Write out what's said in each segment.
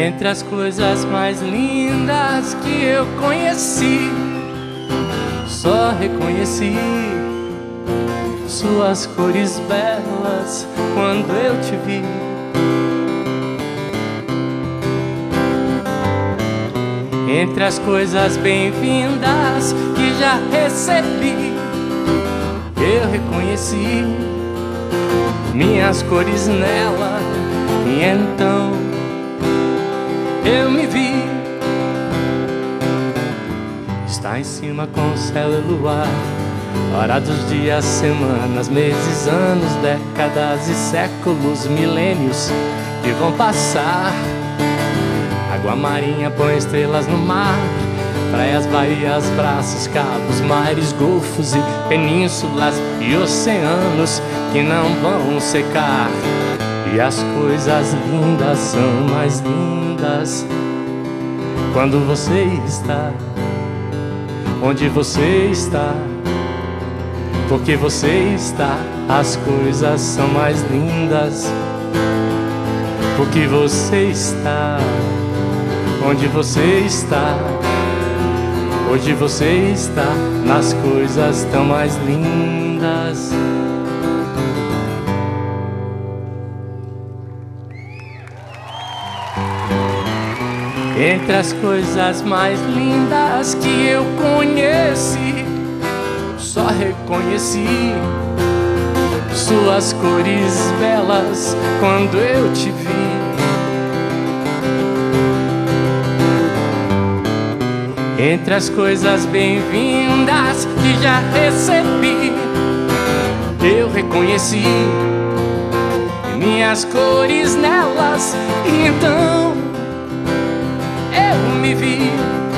Entre as coisas mais lindas que eu conheci, só reconheci suas cores belas quando eu te vi. Entre as coisas bem-vindas que já recebi, eu reconheci minhas cores nela, e então eu me vi. Está em cima com o céu e luar, hora dos dias, semanas, meses, anos, décadas e séculos, milênios que vão passar. Água marinha põe estrelas no mar, praias, baías, braços, cabos, mares, golfos e penínsulas e oceanos que não vão secar. E as coisas lindas são mais lindas quando você está onde você está, porque você está. As coisas são mais lindas porque você está onde você está. Hoje você está, nas coisas tão mais lindas. Entre as coisas mais lindas que eu conheci, só reconheci suas cores belas quando eu te vi. Entre as coisas bem-vindas que já recebi, eu reconheci minhas cores nelas, e então eu me vi.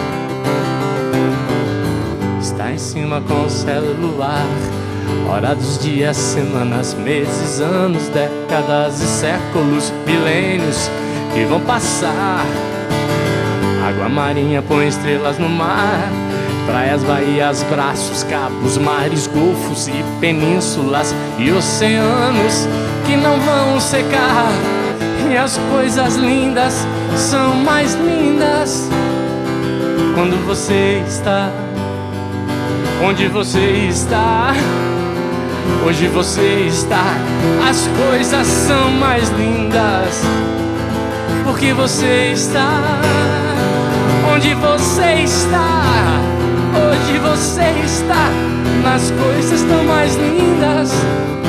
Está em cima com o céu e luar, hora dos dias, semanas, meses, anos, décadas e séculos, milênios que vão passar. Água marinha põe estrelas no mar, praias, baías, braços, cabos, mares, golfos e penínsulas e oceanos que não vão secar. E as coisas lindas são mais lindas quando você está onde você está. Hoje você está, as coisas são mais lindas porque você está onde você está. Hoje você está, nas coisas tão mais lindas.